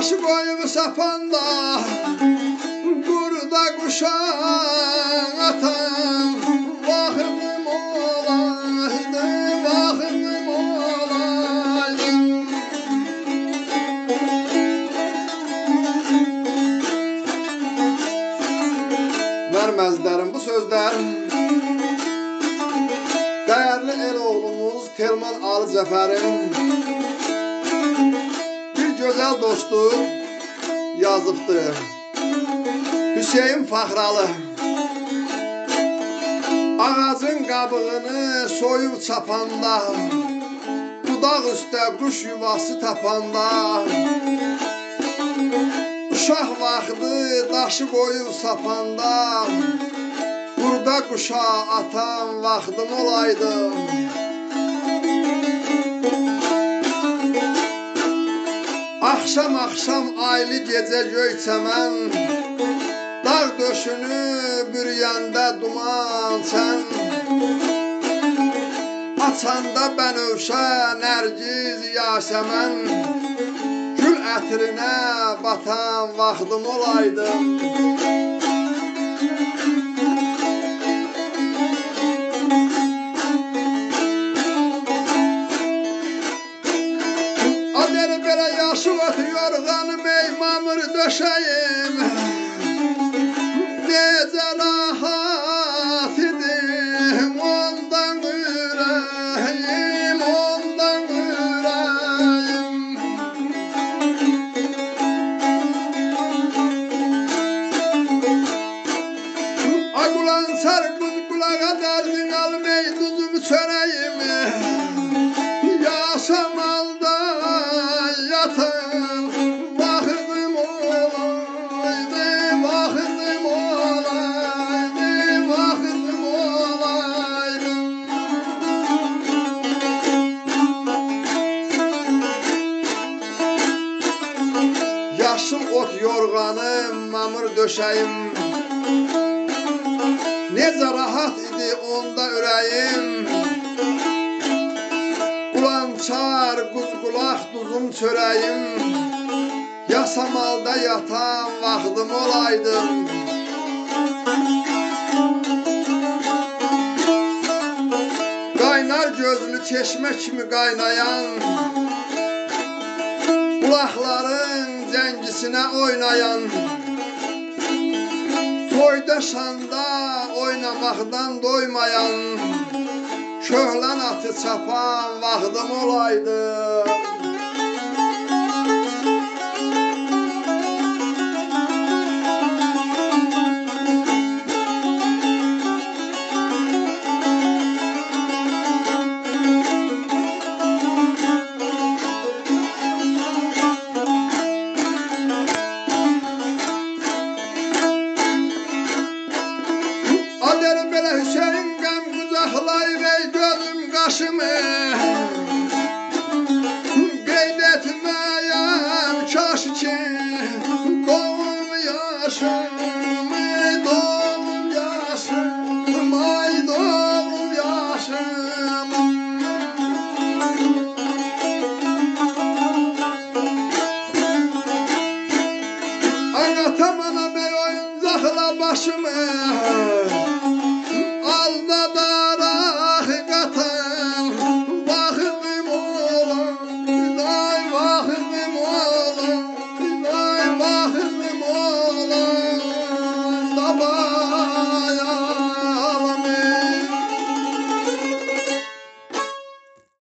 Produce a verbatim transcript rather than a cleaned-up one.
daşı boyu sapanda burada kuşan atan vahım olaydı, vahım olaydı. Vermezlerim bu sözlerim değerli el oğlumuz Telman Ali Cəfərin bir güzel dostu yazıbdı. Hüseyin Faxralı ağacın qabığını soyub çapanda, budaq üstə quş yuvası tapanda, uşaq vaxtı daşı qoyub sapanda, burada quşa atan vaxtım olaydı. Axşam-axşam aylı gecə göy çəmən, dağ döşünü bürüyəndə duman sən, açanda bənövşə, nərgiz, yasəmən, gül ətrinə batan vaxtım olaydı. Aderi belə yaşı ötü yorğanım ey mamır döşəyim, necə rahat idim ondan ürəyim, ondan ürəyim. Agulan sar quz qulağa dərdin alım ey duzumu çörəyim, yaşam alda yatım vaxtım olaydı, vaxtım olaydı, vaxtım olaydı. Yaşıl ot yorğanım, mamır döşəyim, necə rahat idi onda ürəyim. Qulançar, quzqulaq, duzum çörəyim, yasamalda yatan vaxtım olaydı. Qaynar gözlü çeşmə kimi qaynayan, qulaqların cəngisinə oynayan, toyda şanda oynamaqdan doymayan, köhlən atı çapan vaxtım olaydı.